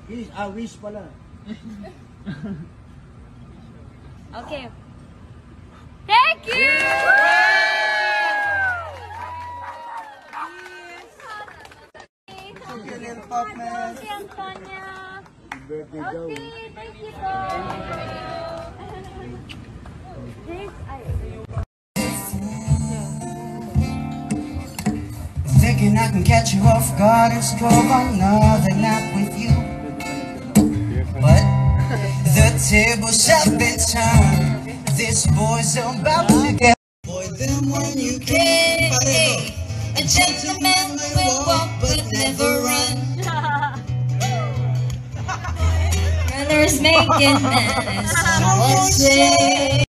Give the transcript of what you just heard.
Wish pala. Okay. Thank you! Thank you, little pop man. Okay, Antonia. Birthday Okay, daw. thank you po. Thinking I can catch you off guard and score another nap with you. But the tables have been turned. This boy's about to get. Boy, then when you came, a gentleman will walk but never run. Brothers making mess, someone say.